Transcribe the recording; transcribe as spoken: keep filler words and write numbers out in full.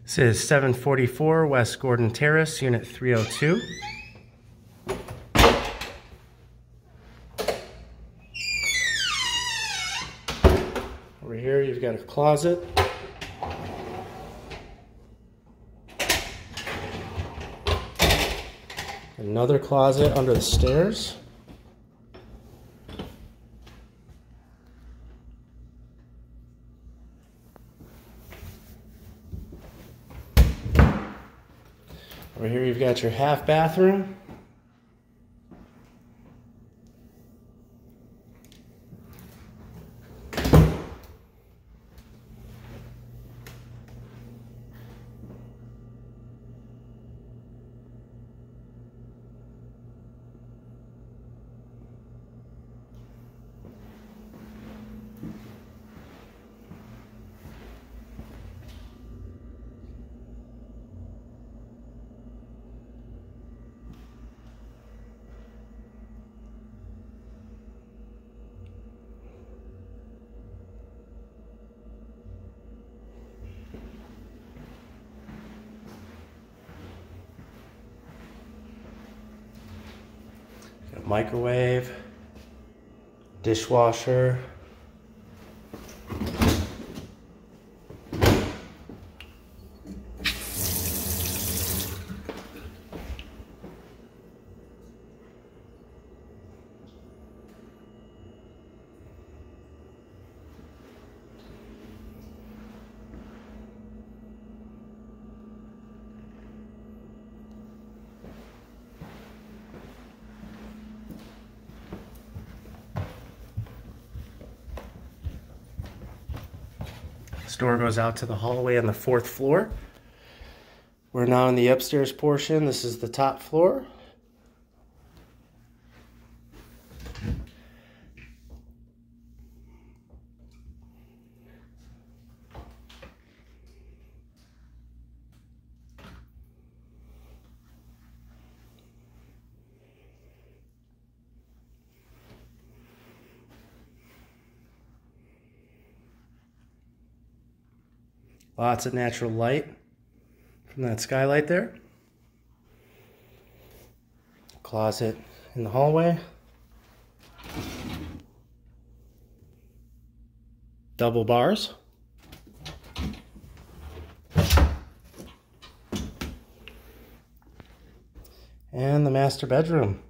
This is seven forty-four West Gordon Terrace, Unit three oh two. Over here you've got a closet. Another closet under the stairs. Over here you've got your half bathroom. Got a microwave, dishwasher, this door goes out to the hallway on the fourth floor. We're now in the upstairs portion. This is the top floor. Lots of natural light from that skylight there. Closet in the hallway. Double bars. And the master bedroom.